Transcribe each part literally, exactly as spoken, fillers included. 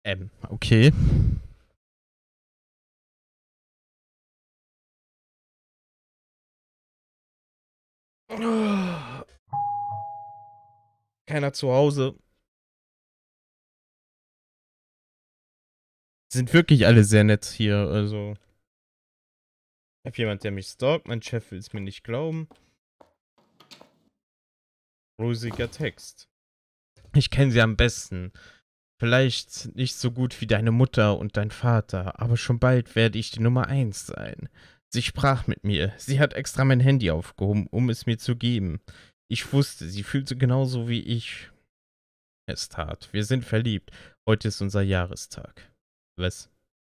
Ähm, okay. Keiner zu Hause. Sind wirklich alle sehr nett hier, also. Ich hab jemand, der mich stalkt. Mein Chef will es mir nicht glauben. Rosiger Text. Ich kenne sie am besten. Vielleicht nicht so gut wie deine Mutter und dein Vater, aber schon bald werde ich die Nummer eins sein. Sie sprach mit mir. Sie hat extra mein Handy aufgehoben, um es mir zu geben. Ich wusste, sie fühlte genauso wie ich es tat. Wir sind verliebt. Heute ist unser Jahrestag. Was?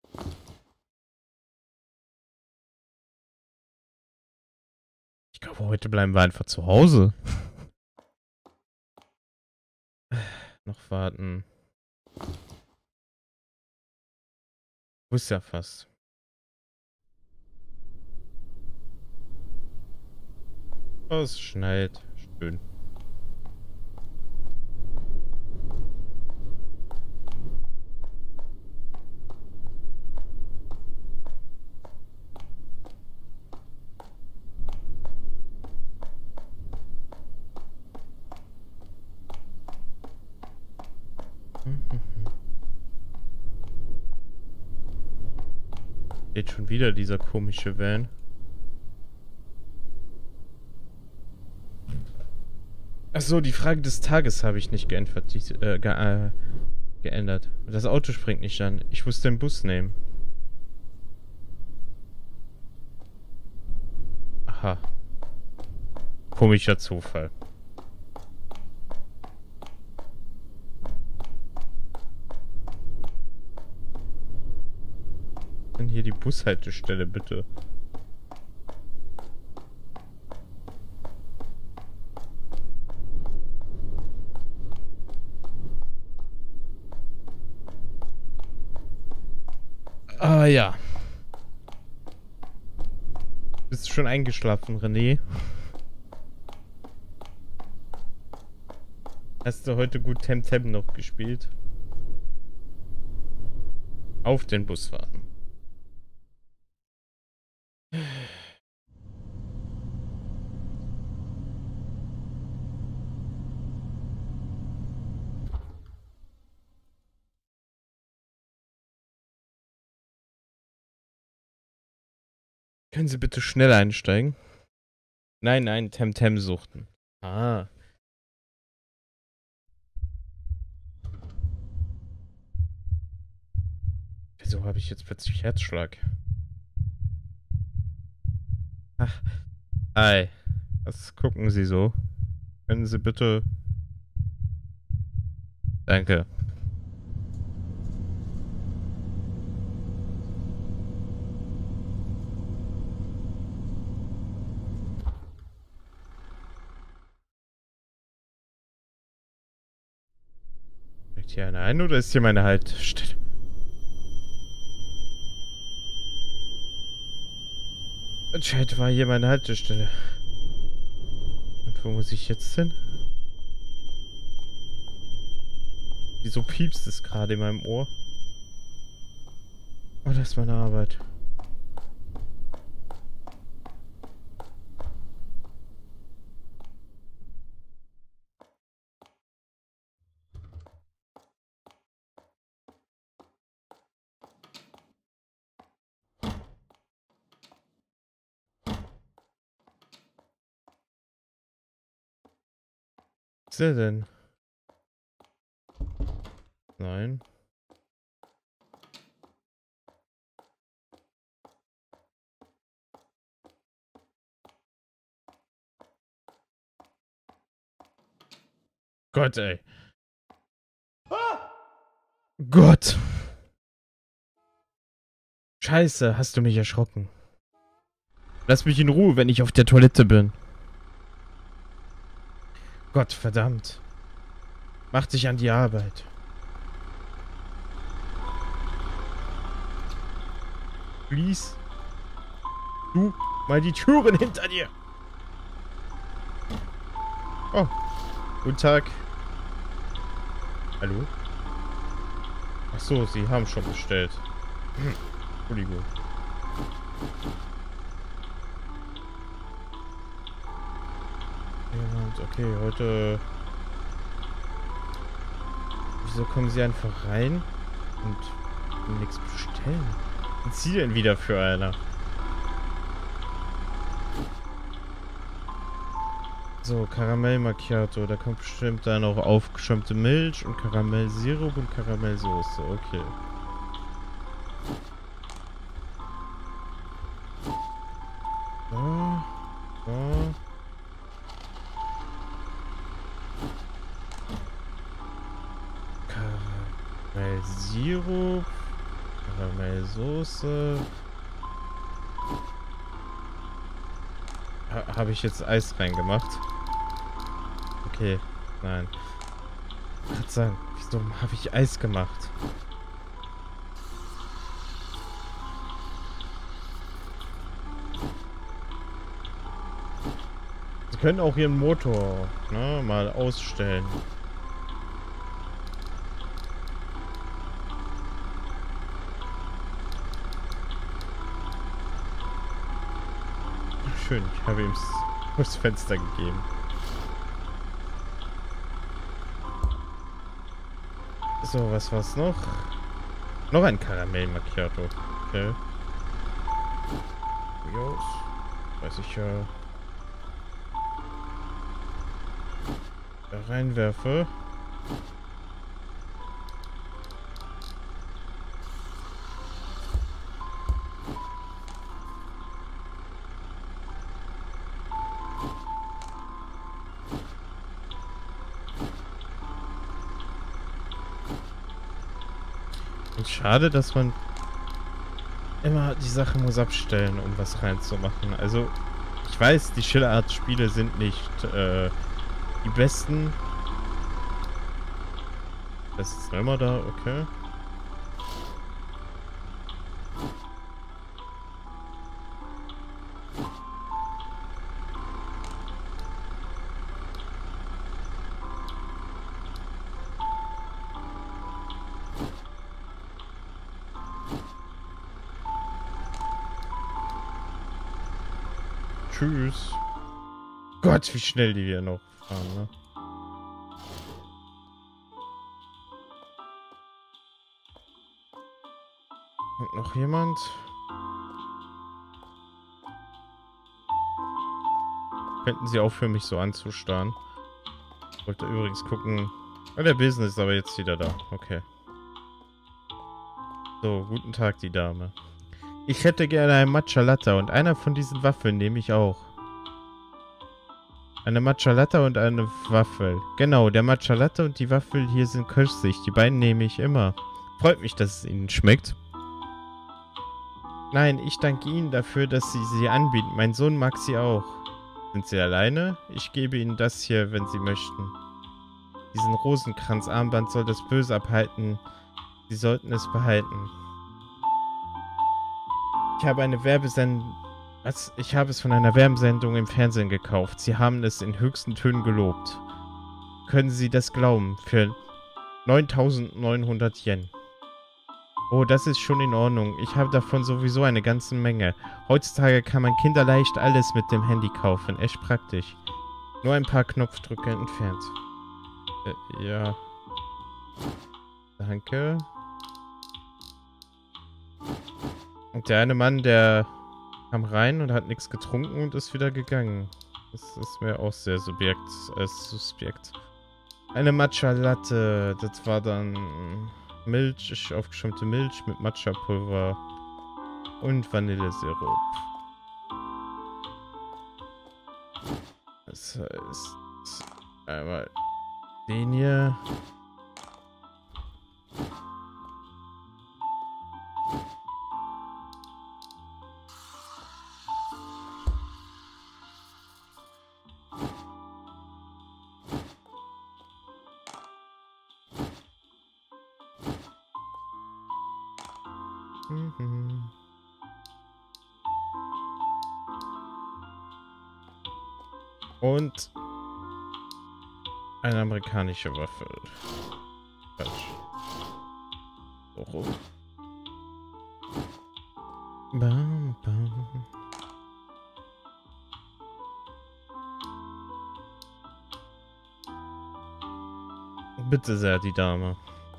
Ich glaube, heute bleiben wir einfach zu Hause. Noch warten. Wusste ja fast. Oh, es schneit. Schön. Geht schon wieder dieser komische Van. Achso, die Frage des Tages habe ich nicht geändert. Äh, ge äh, geändert. Das Auto springt nicht an. Ich muss den Bus nehmen. Aha. Komischer Zufall. Denn hier die Bushaltestelle, bitte. Ah ja. Bist du schon eingeschlafen, René? Hast du heute gut Temtem noch gespielt? Auf den Bus warten. Können Sie bitte schnell einsteigen? Nein, nein, Temtem suchten. Ah. Wieso habe ich jetzt plötzlich Herzschlag? Ach. Hi. Was gucken Sie so? Können Sie bitte... Danke. Steigt hier einer ein oder ist hier meine Haltestelle? Anscheinend war hier meine Haltestelle. Und wo muss ich jetzt hin? Wieso piepst es gerade in meinem Ohr? Oh, das ist meine Arbeit. Was ist der denn? Nein. Gott, ey. Ah! Gott. Scheiße, hast du mich erschrocken. Lass mich in Ruhe, wenn ich auf der Toilette bin. Gott verdammt. Mach dich an die Arbeit. Please. Du, mal die Türen hinter dir. Oh. Guten Tag. Hallo? Ach so, sie haben schon bestellt. Hm. Entschuldigung. Ja, okay, heute... Wieso kommen sie einfach rein und nichts bestellen? Was ist sie denn wieder für einer? So, Karamell Macchiato. Da kommt bestimmt dann auch aufgeschäumte Milch und Karamellsirup und Karamellsoße. Okay. So, so. Karamellsirup. Karamellsoße. Ha, habe ich jetzt Eis reingemacht? Okay, nein. Ich kann sagen, wieso habe ich Eis gemacht? Sie können auch ihren Motor, ne, mal ausstellen. Schön, ich habe ihm das Fenster gegeben. So, was war's noch? Noch ein Karamell Macchiato. Okay. Jos. Weiß ich ja. Da reinwerfe. Schade, dass man immer die Sache muss abstellen, um was reinzumachen. Also, ich weiß, die Schillerart-Spiele sind nicht äh, die besten. Das ist immer da, okay. Tschüss. Gott, wie schnell die hier noch fahren, ne? Und noch jemand? Könnten sie aufhören, mich so anzustarren? Ich wollte übrigens gucken. Ah, der Business ist aber jetzt wieder da. Okay. So, guten Tag, die Dame. Ich hätte gerne ein Matcha Latte und einer von diesen Waffeln nehme ich auch. Eine Matcha Latte und eine Waffel. Genau, der Matcha Latte und die Waffel hier sind köstlich. Die beiden nehme ich immer. Freut mich, dass es Ihnen schmeckt. Nein, ich danke Ihnen dafür, dass Sie sie anbieten. Mein Sohn mag sie auch. Sind Sie alleine? Ich gebe Ihnen das hier, wenn Sie möchten. Diesen Rosenkranzarmband soll das Böse abhalten. Sie sollten es behalten. Ich habe eine Werbesendung... Was? Ich habe es von einer Werbesendung im Fernsehen gekauft. Sie haben es in höchsten Tönen gelobt. Können Sie das glauben? Für neuntausendneunhundert Yen. Oh, das ist schon in Ordnung. Ich habe davon sowieso eine ganze Menge. Heutzutage kann man kinderleicht alles mit dem Handy kaufen. Echt praktisch. Nur ein paar Knopfdrücke entfernt. Äh, ja. Danke. Und der eine Mann, der kam rein und hat nichts getrunken und ist wieder gegangen. Das ist mir auch sehr subjekt, äh, suspekt. Eine Matcha Latte. Das war dann Milch, aufgeschäumte Milch mit Matcha-Pulver und Vanillesirup. Das heißt, einmal den hier. Mhm. Und eine amerikanische Waffel. Falsch. rum. Bam, bam. Bitte sehr, die Dame.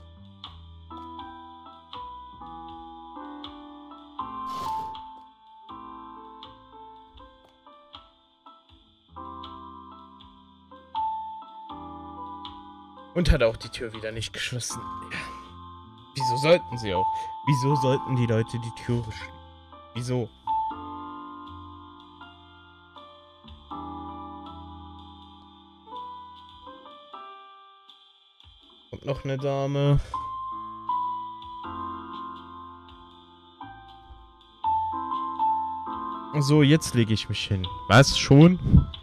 Und hat auch die Tür wieder nicht geschlossen. Ja. Wieso sollten sie auch? Wieso sollten die Leute die Tür schließen? Wieso? Kommt noch eine Dame. So, jetzt lege ich mich hin. Was? Schon?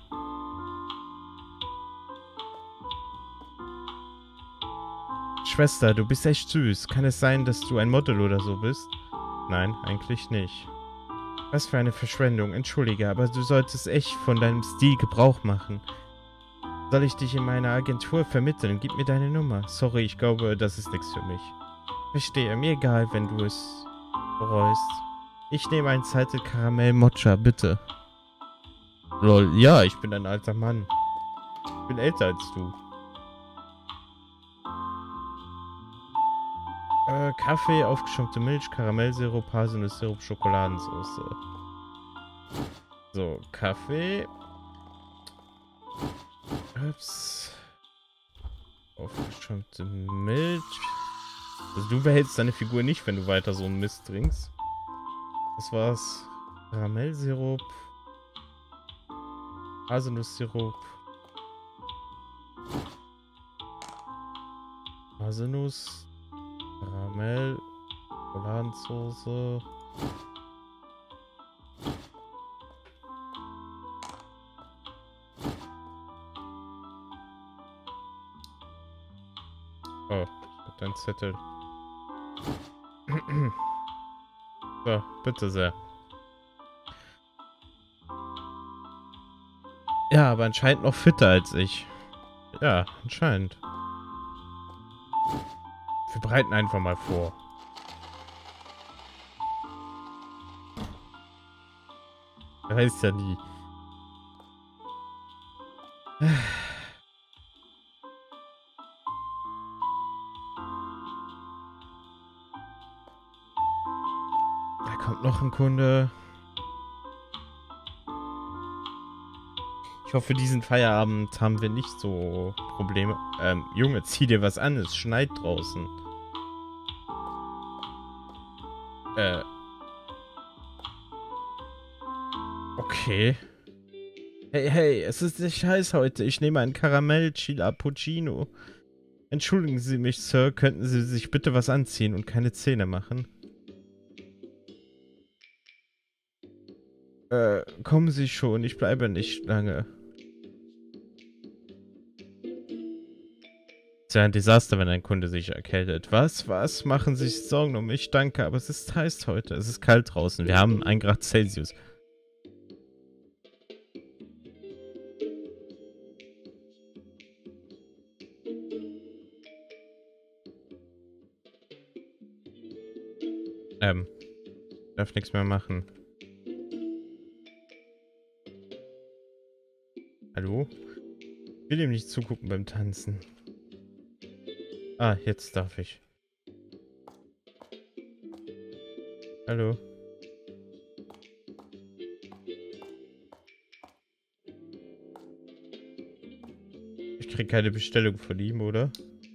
Schwester, du bist echt süß. Kann es sein, dass du ein Model oder so bist? Nein, eigentlich nicht. Was für eine Verschwendung. Entschuldige, aber du solltest echt von deinem Stil Gebrauch machen. Soll ich dich in meine Agentur vermitteln? Gib mir deine Nummer. Sorry, ich glaube, das ist nichts für mich. Verstehe, mir egal, wenn du es bereust. Ich nehme einen Zettel Karamell Mocha, bitte. Lol, ja, ich bin ein alter Mann. Ich bin älter als du. Äh, Kaffee, aufgeschäumte Milch, Karamellsirup, Haselnusssirup, Schokoladensauce. So, Kaffee. Ups. Aufgeschäumte Milch. Also du behältst deine Figur nicht, wenn du weiter so einen Mist trinkst. Das war's. Karamellsirup. Haselnusssirup. Haselnuss. Karamell. Schokoladensauce. Oh, ich hab deinen Zettel. So, bitte sehr. Ja, aber anscheinend noch fitter als ich. Ja, anscheinend. Wir bereiten einfach mal vor. Weiß ja nie. Da kommt noch ein Kunde. Ich hoffe, diesen Feierabend haben wir nicht so Probleme. Ähm, Junge, zieh dir was an, es schneit draußen. Äh. Okay. Hey, hey, es ist nicht heiß heute. Ich nehme einen Karamell Cappuccino. Entschuldigen Sie mich, Sir. Könnten Sie sich bitte was anziehen und keine Zähne machen? Äh, kommen Sie schon. Ich bleibe nicht lange. Es wäre ein Desaster, wenn ein Kunde sich erkältet. Was? Was? Machen Sie sich Sorgen um mich? Danke, aber es ist heiß heute. Es ist kalt draußen. Wir haben ein Grad Celsius. Ähm. Darf nichts mehr machen. Hallo? Ich will ihm nicht zugucken beim Tanzen. Ah, jetzt darf ich. Hallo? Ich krieg keine Bestellung von ihm, oder?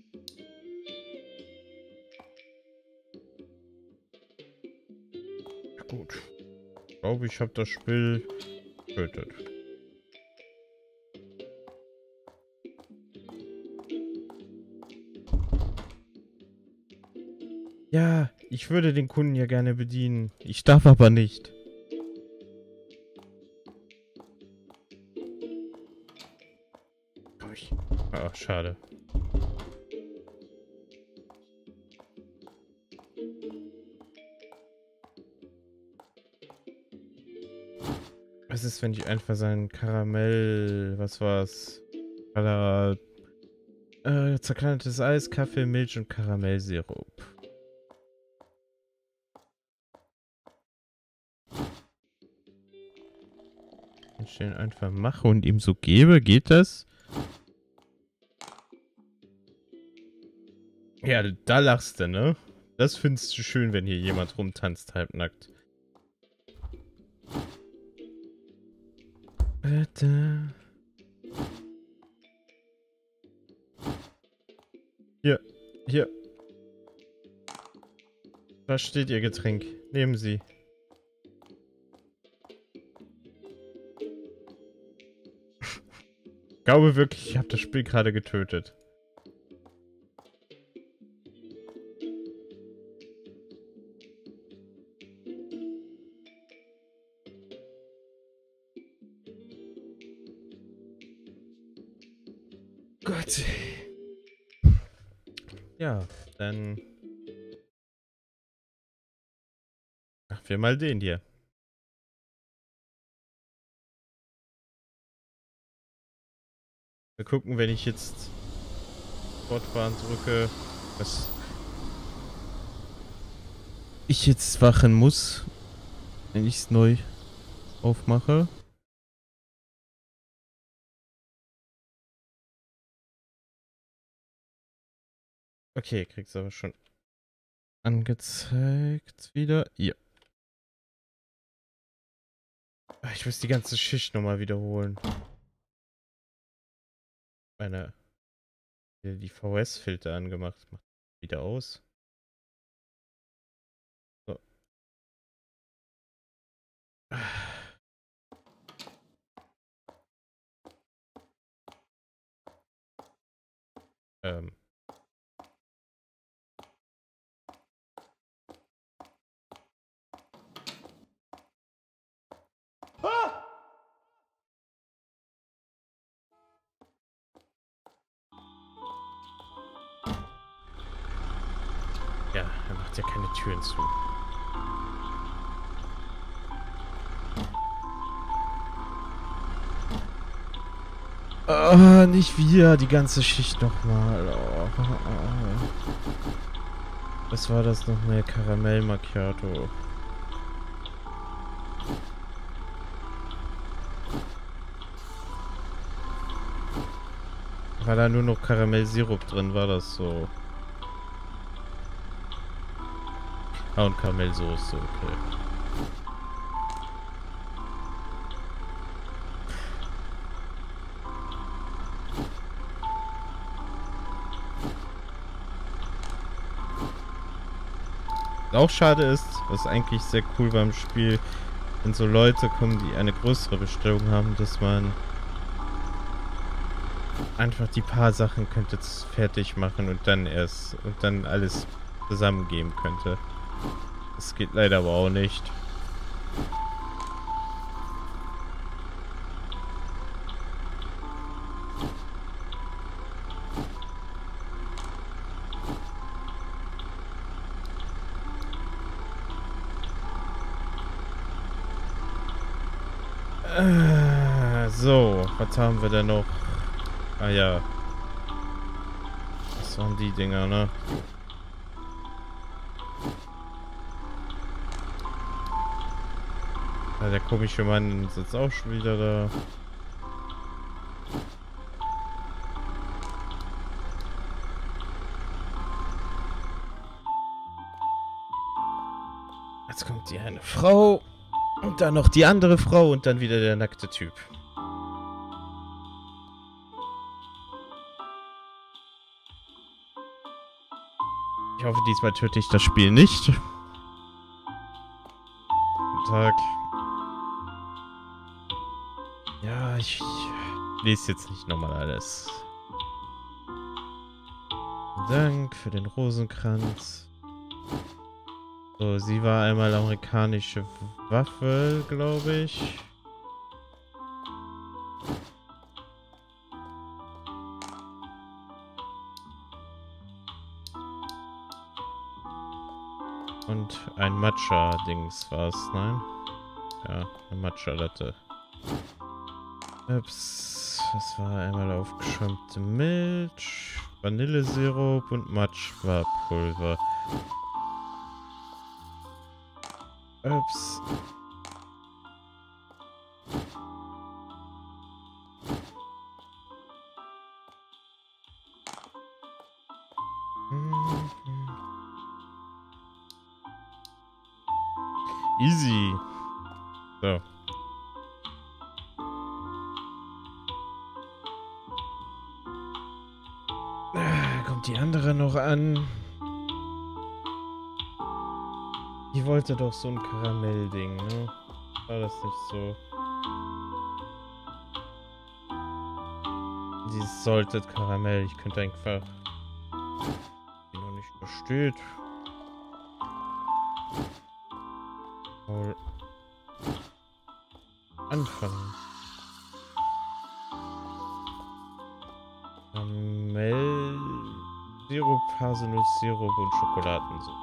Gut. Ich glaube, ich habe das Spiel getötet. Ja, ich würde den Kunden ja gerne bedienen. Ich darf aber nicht. Ach, schade. Was ist, wenn ich einfach sein Karamell... Was war's? Kala, äh, zerkleinertes Eis, Kaffee, Milch und Karamellsirup. Wenn ich den einfach mache und ihm so gebe, geht das? Ja, da lachst du, ne? Das findest du schön, wenn hier jemand rumtanzt, halbnackt. Bitte. Hier, hier. Da steht Ihr Getränk. Nehmen Sie. Ich glaube wirklich, ich habe das Spiel gerade getötet. Gott. Ja, dann... Machen wir mal den hier. Wir gucken, wenn ich jetzt fortfahren drücke, was ich jetzt wachen muss, wenn ich es neu aufmache. Okay, kriegst aber schon angezeigt wieder. Ja. Ich muss die ganze Schicht nochmal wiederholen. Meine, die V S-Filter angemacht. Macht wieder aus. So. Ähm. Ja, er macht ja keine Türen zu. Oh, nicht wieder die ganze Schicht nochmal. Oh, oh. Was war das noch? Eine Karamell Macchiato. War da nur noch Karamellsirup drin, war das so? Ah, und Karamellsoße, okay. Auch schade ist, was eigentlich sehr cool beim Spiel, wenn so Leute kommen, die eine größere Bestellung haben, dass man einfach die paar Sachen könnte fertig machen und dann erst und dann alles zusammengeben könnte. Das geht leider aber auch nicht. Äh, so, was haben wir denn noch? Ah ja. Das waren die Dinger, ne? Ja, der komische Mann sitzt auch schon wieder da. Jetzt kommt die eine Frau und dann noch die andere Frau und dann wieder der nackte Typ. Ich hoffe, diesmal töte ich das Spiel nicht. Guten Tag. Ja, ich, ich lese jetzt nicht nochmal alles. Dank für den Rosenkranz. So, sie war einmal amerikanische Waffe, glaube ich. Und ein Matcha-Dings war es, nein? Ja, eine Matcha-Latte. Ups, das war einmal aufgeschäumte Milch, Vanillesirup und Matcha-Pulver. Ups. Easy. So. Ah, kommt die andere noch an? Die wollte doch so ein Karamellding, ne? War das nicht so? Dieses Salted Karamell. Ich könnte einfach... Die noch nicht versteht. Mal anfangen. Karamell... Sirup, Haselnuss-Sirup und Schokoladensuppe.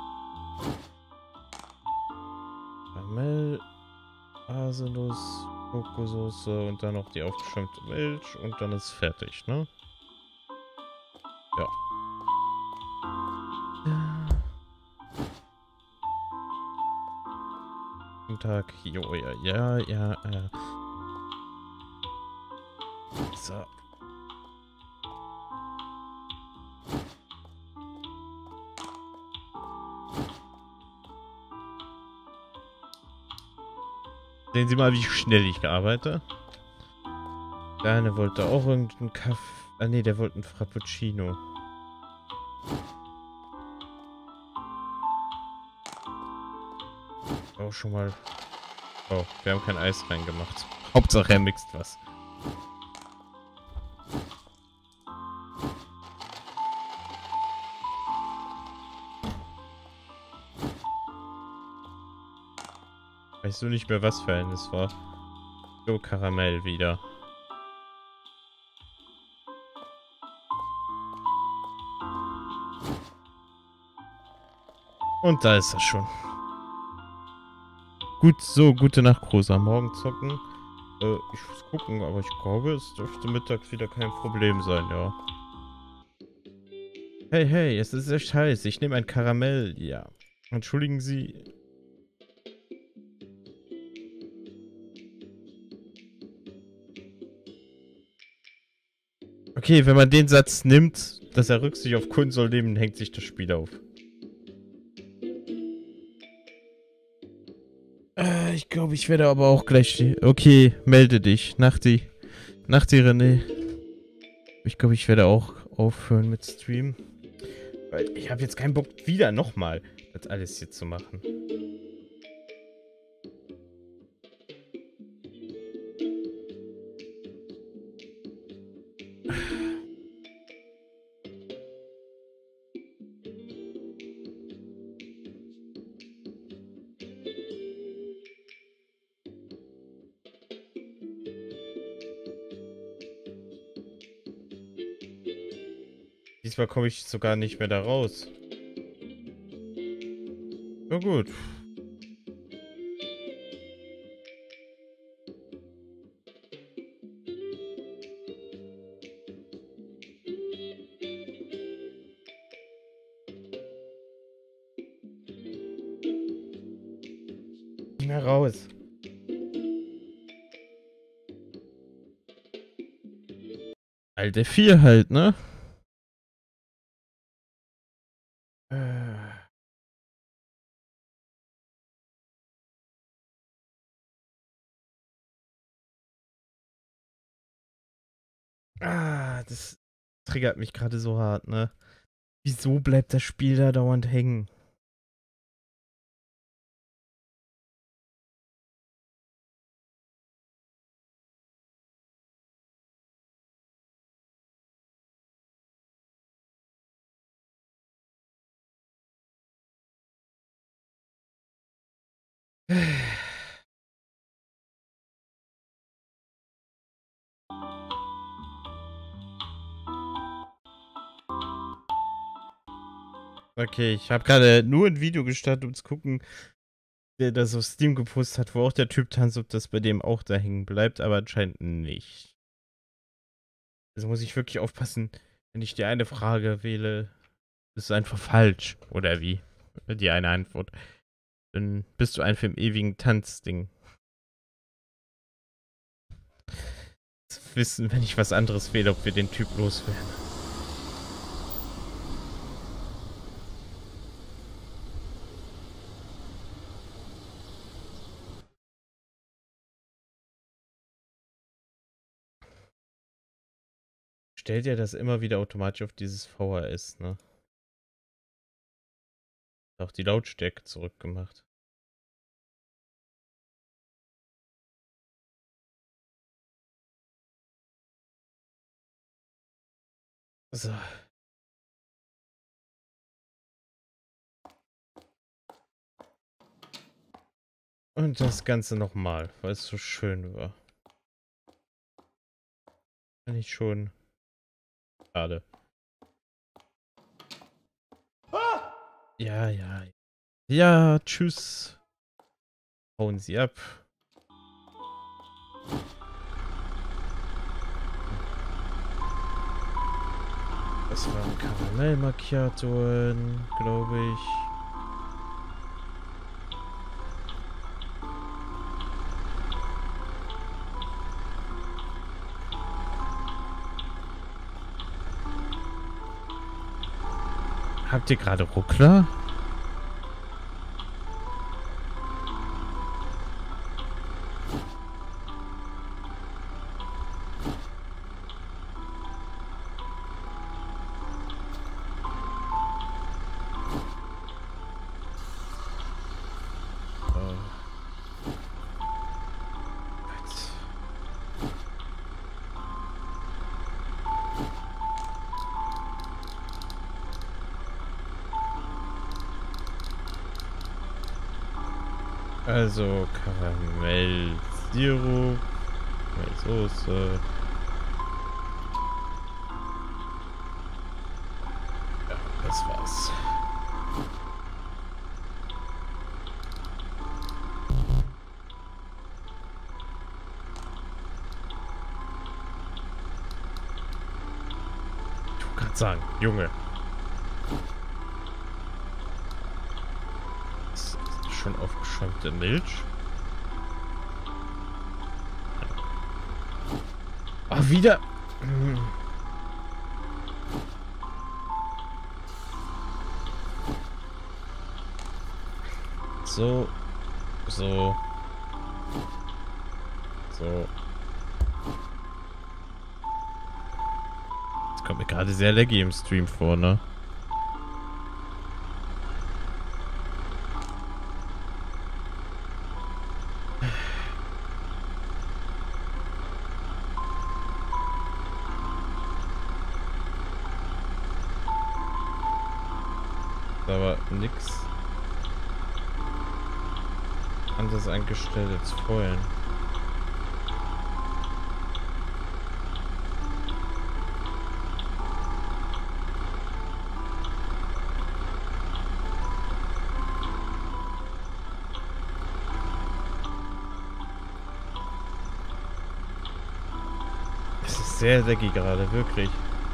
Karamell, Haselnuss, Kokossoße und dann noch die aufgeschäumte Milch und dann ist fertig, ne? Ja. Guten Tag. Jo, ja, ja, ja, ja. So. Sehen Sie mal, wie schnell ich gearbeitet. Der eine wollte auch irgendeinen Kaffee. Ah ne, der wollte einen Frappuccino. Auch schon mal. Oh, wir haben kein Eis reingemacht. Hauptsache er mixt was. Weißt du nicht mehr, was für ein es war? So, Karamell wieder. Und da ist er schon. Gut, so, gute Nacht, Großer. Morgen zocken. Äh, ich muss gucken, aber ich glaube, es dürfte mittags wieder kein Problem sein, ja. Hey, hey, es ist echt heiß. Ich nehme ein Karamell. Ja. Entschuldigen Sie. Okay, wenn man den Satz nimmt, dass er Rücksicht auf Kunden soll nehmen, hängt sich das Spiel auf. Äh, ich glaube, ich werde aber auch gleich... Okay, melde dich. Nachti. Nachti, René. Ich glaube, ich werde auch aufhören mit Stream. Weil ich habe jetzt keinen Bock, wieder nochmal das alles hier zu machen. Diesmal komme ich sogar nicht mehr da raus. Na gut. Nicht mehr raus. Alte vier halt, ne? Äh. Ah, das triggert mich gerade so hart, ne? Wieso bleibt das Spiel da dauernd hängen? Okay, ich habe gerade nur ein Video gestartet, um zu gucken, der das auf Steam gepostet hat, wo auch der Typ tanzt, ob das bei dem auch da hängen bleibt, aber anscheinend nicht. Also muss ich wirklich aufpassen, wenn ich die eine Frage wähle, ist es einfach falsch. Oder wie? Die eine Antwort. Dann bist du einfach im ewigen Tanzding. Zu wissen, wenn ich was anderes wähle, ob wir den Typ loswerden. stellt ja das immer wieder automatisch auf dieses V H S, ne? Auch die Lautstärke zurückgemacht. So. Und das Ganze nochmal, weil es so schön war. Kann ich schon. Schade. Ja, ja. Ja, tschüss. Hauen Sie ab. Das waren Karamell Macchiatoen, glaube ich. Habt ihr gerade Ruckler? Also Karamellsirup, Karamellsoße. Ja, das war's. Ich wollte gerade sagen, Junge. Das ist schon aufgeschäumte Milch. Ah, wieder. So. So. So. Das kommt mir gerade sehr laggy im Stream vor, ne? Aber nix anders eingestellt als vorhin. Es ist sehr laggy gerade, wirklich.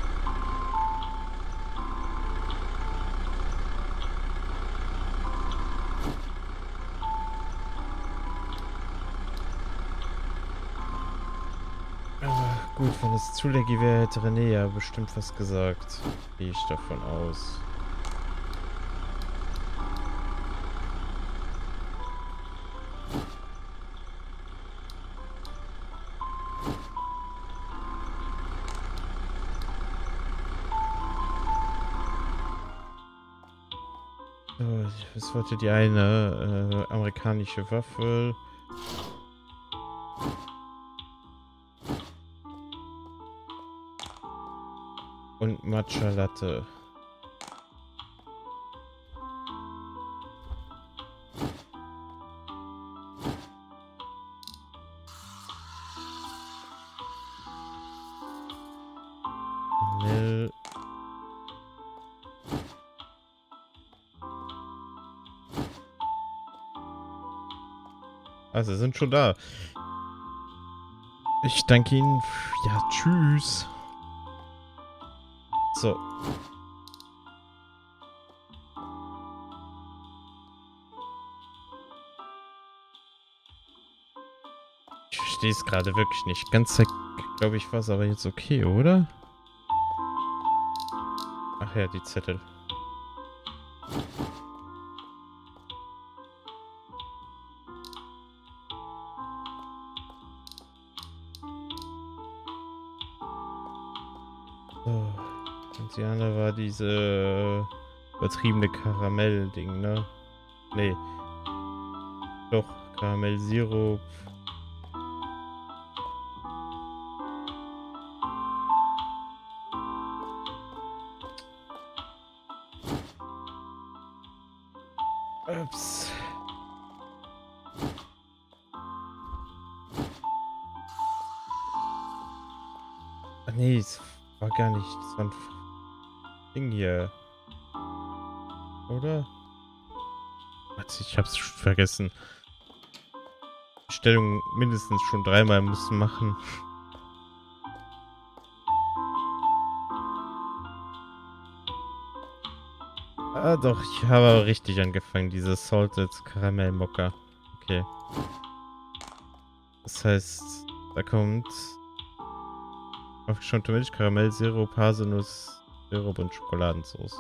Gut, wenn es zu laggy wäre, hätte René ja bestimmt was gesagt. Gehe ich davon aus. So, was wollte die eine? Äh, amerikanische Waffel. Und Matcha Latte. Vanille. Also, sie sind schon da. Ich danke Ihnen. Ja, tschüss. So. Ich verstehe es gerade wirklich nicht. Ganz weg, glaube ich, war es aber jetzt okay, oder? Ach ja, die Zettel. So. Und die andere war diese übertriebene Karamell-Ding, ne? Nee. Doch, Karamellsirup. Ups. Ach nee, es war gar nicht. Das war ein Ding hier. Oder? Warte, ich hab's schon vergessen. Bestellung mindestens schon dreimal müssen machen. Ah doch, ich habe aber richtig angefangen. Diese Salted Caramel Mokka. Okay. Das heißt, da kommt aufgeschäumte Milch, Karamellsirup, Haselnuss, Sirup und Schokoladensauce.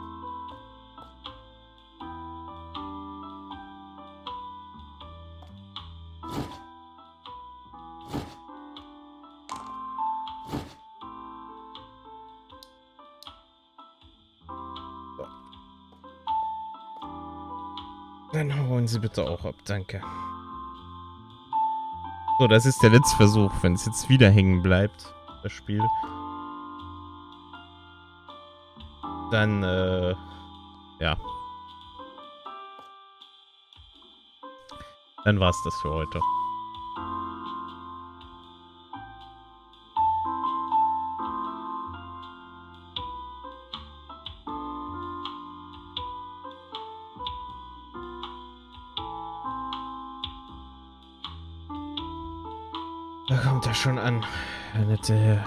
Dann holen Sie bitte auch ab, danke. So, das ist der letzte Versuch, wenn es jetzt wieder hängen bleibt, das Spiel. Dann, äh, ja. Dann war's das für heute. Da kommt er schon an, der nette Herr.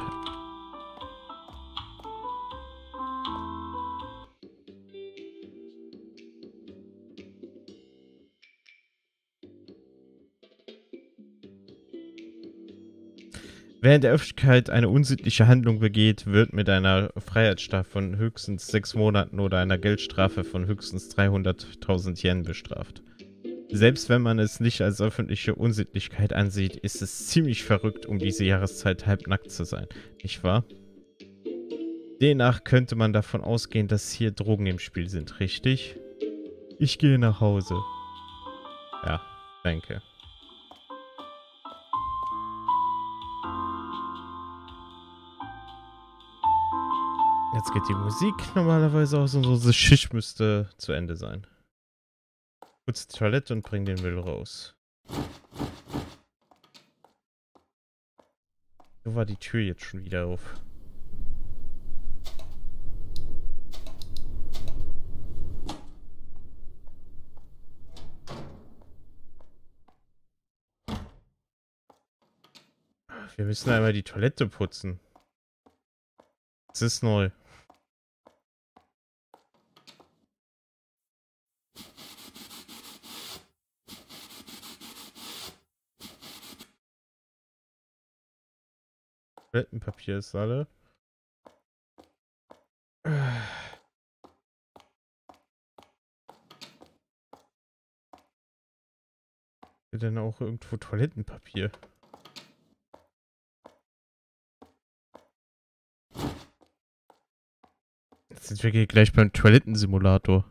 Wer in der Öffentlichkeit eine unsittliche Handlung begeht, wird mit einer Freiheitsstrafe von höchstens sechs Monaten oder einer Geldstrafe von höchstens dreihunderttausend Yen bestraft. Selbst wenn man es nicht als öffentliche Unsittlichkeit ansieht, ist es ziemlich verrückt, um diese Jahreszeit halbnackt zu sein, nicht wahr? Demnach könnte man davon ausgehen, dass hier Drogen im Spiel sind, richtig? Ich gehe nach Hause. Ja, danke. Jetzt geht die Musik normalerweise aus und unsere Schicht müsste zu Ende sein. Putz die Toilette und bring den Müll raus. So war die Tür jetzt schon wieder auf. Wir müssen einmal die Toilette putzen. Das ist neu. Toilettenpapier ist alle. Ist denn auch irgendwo Toilettenpapier? Jetzt sind wir gleich beim Toilettensimulator.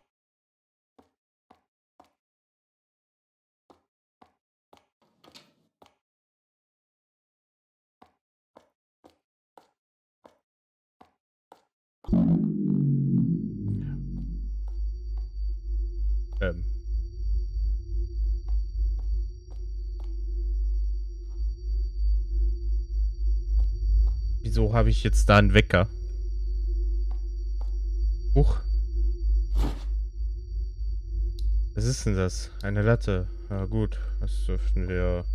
Ähm. Wieso habe ich jetzt da einen Wecker? Huch. Was ist denn das? Eine Latte. Ja gut, das dürften wir...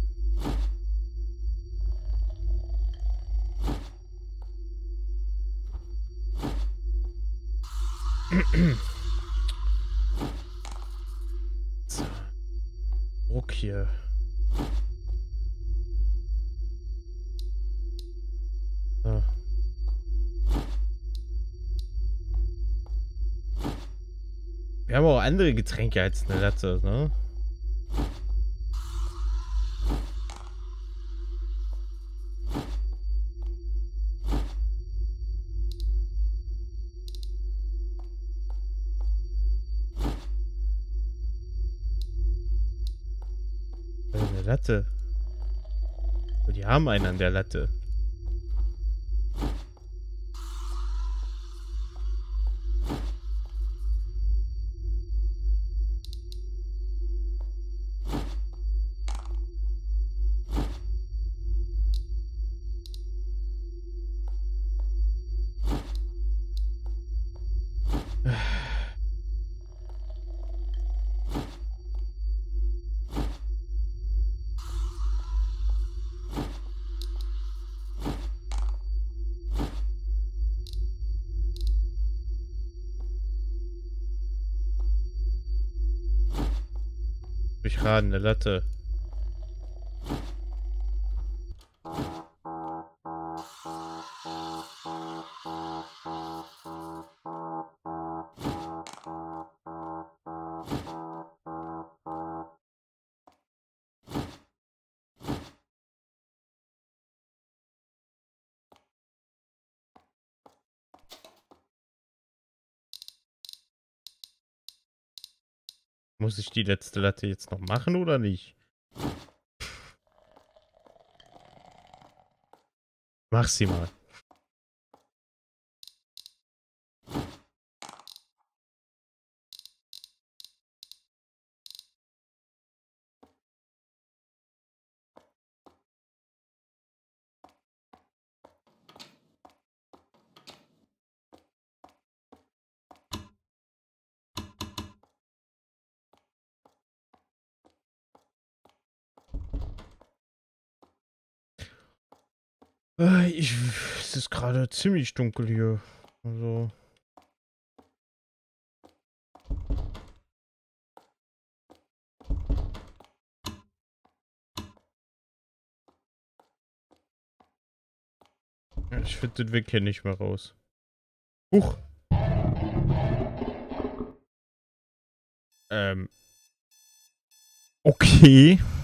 So. Druck hier. So. Wir haben auch andere Getränke als eine Latte, ne? Eine Latte. Die haben einen an der Latte. Durchradene Latte. Muss ich die letzte Latte jetzt noch machen oder nicht? Mach sie mal. Äh, ich, es ist gerade ziemlich dunkel hier. Also. Ich finde den Weg hier nicht mehr raus. Huch. Ähm. Okay.